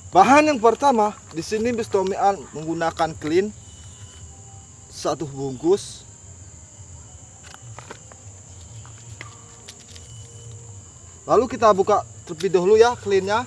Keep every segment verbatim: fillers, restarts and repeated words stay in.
Bahan yang pertama di sini bestomian menggunakan clean satu bungkus. Lalu kita buka terlebih dahulu ya cleannya.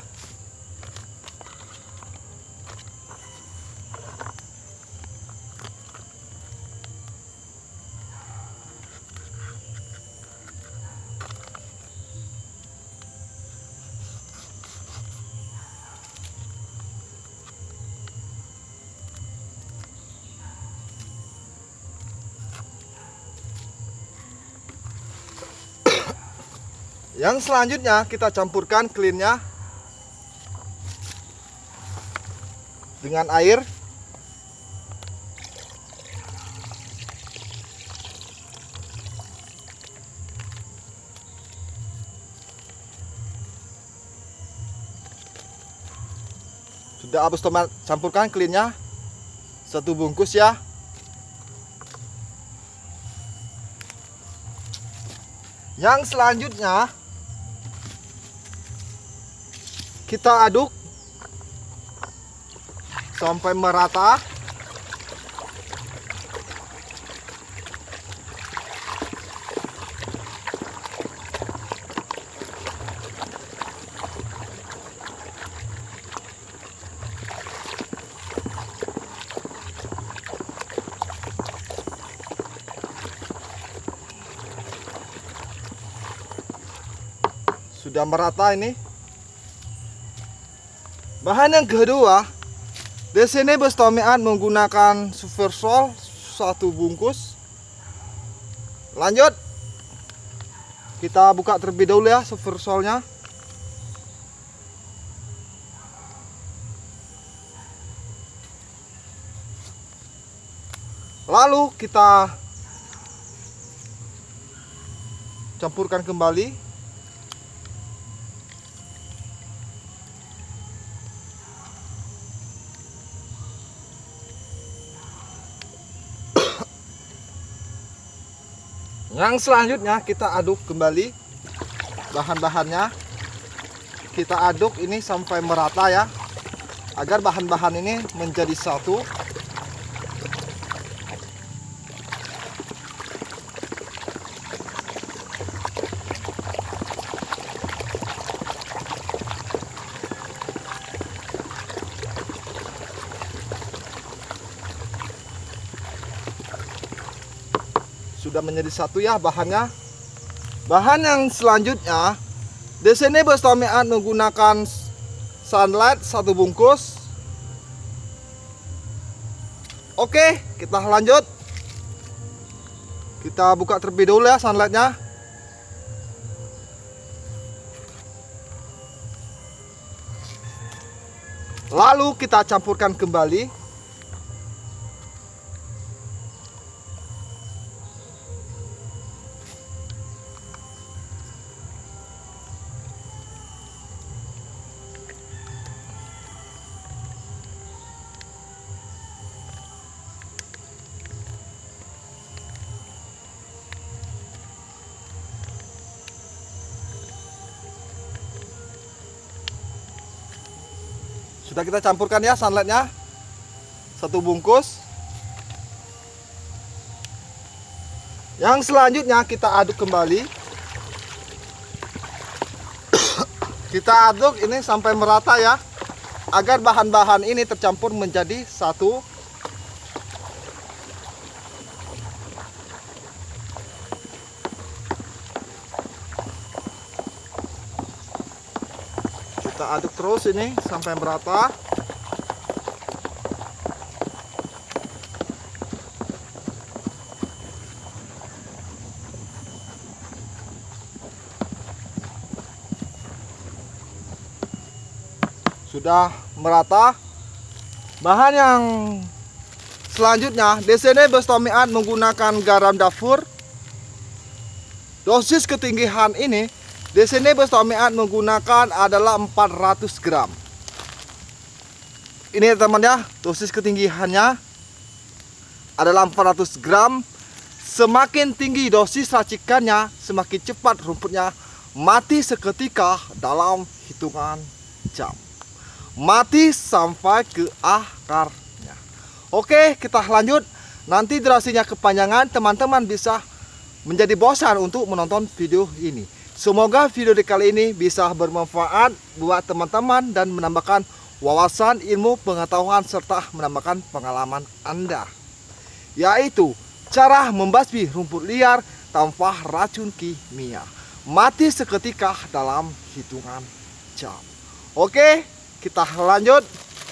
Yang selanjutnya kita campurkan cleannya dengan air. Sudah habis tomat, campurkan cleannya satu bungkus ya. Yang selanjutnya kita aduk sampai merata. Sudah merata ini. Bahan yang kedua, di sini bestomian menggunakan Supersol satu bungkus. Lanjut, kita buka terlebih dahulu ya Supersolnya. Lalu kita campurkan kembali. Yang selanjutnya kita aduk kembali bahan-bahannya. Kita aduk ini sampai merata ya, agar bahan-bahan ini menjadi satu. Sudah menjadi satu ya bahannya. Bahan yang selanjutnya, di sini bestomian menggunakan Sunlight satu bungkus. Oke, kita lanjut. Kita buka terlebih dahulu ya Sunlightnya. Lalu kita campurkan kembali. Sudah kita campurkan ya Sunlightnya satu bungkus. Yang selanjutnya kita aduk kembali. Kita aduk ini sampai merata ya, agar bahan-bahan ini tercampur menjadi satu. Kita aduk terus ini sampai merata. Sudah merata. Bahan yang selanjutnya, di sini bestomian menggunakan garam dapur. Dosis ketinggian ini di sini bestomian menggunakan adalah empat ratus gram. Ini teman ya, dosis ketinggiannya adalah empat ratus gram. Semakin tinggi dosis racikannya, semakin cepat rumputnya mati seketika dalam hitungan jam. mati sampai ke akarnya. Oke, kita lanjut. Nanti durasinya kepanjangan, teman-teman bisa menjadi bosan untuk menonton video ini. Semoga video di kali ini bisa bermanfaat buat teman-teman dan menambahkan wawasan, ilmu, pengetahuan, serta menambahkan pengalaman Anda, yaitu cara membasmi rumput liar tanpa racun kimia, mati seketika dalam hitungan jam. Oke, kita lanjut.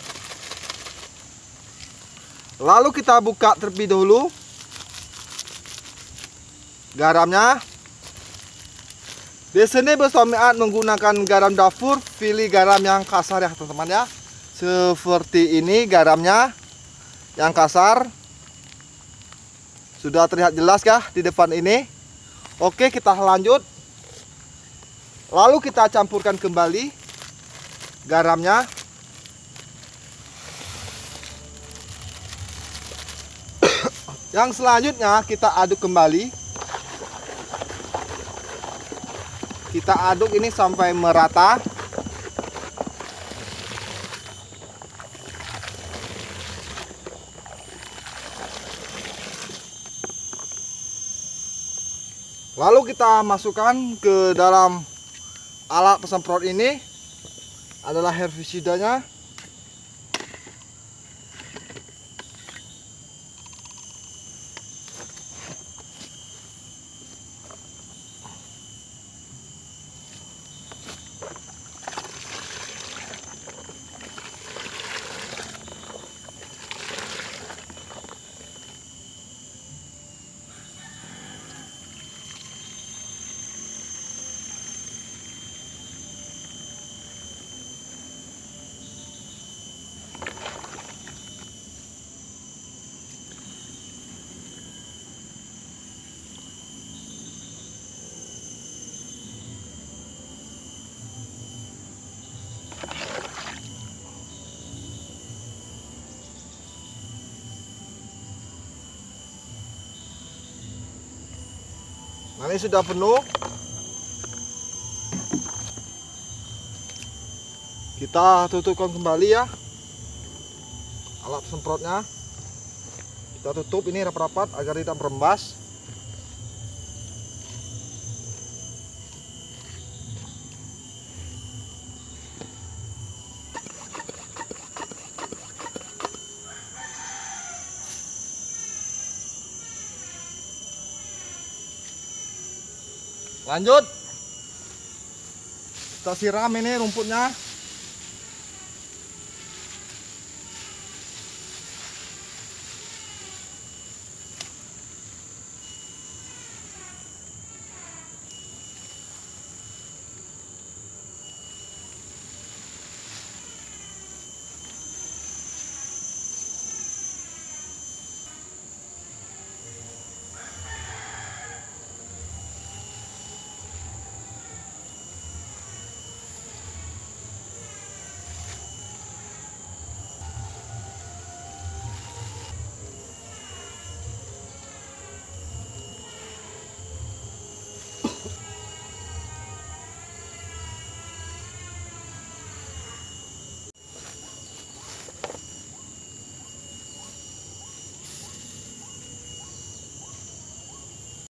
Lalu kita buka terlebih dahulu garamnya. Di sini Besuamiat menggunakan garam dapur, pilih garam yang kasar ya teman-teman ya. Seperti ini garamnya yang kasar. Sudah terlihat jelas kah di depan ini? Oke, kita lanjut. Lalu kita campurkan kembali garamnya. Yang selanjutnya kita aduk kembali. Kita aduk ini sampai merata. Lalu kita masukkan ke dalam alat pesemprot ini adalah herbisidanya. Nah, ini sudah penuh. Kita tutupkan kembali ya alat semprotnya. Kita tutup ini rapat-rapat agar tidak merembas. Lanjut, kita siram ini rumputnya.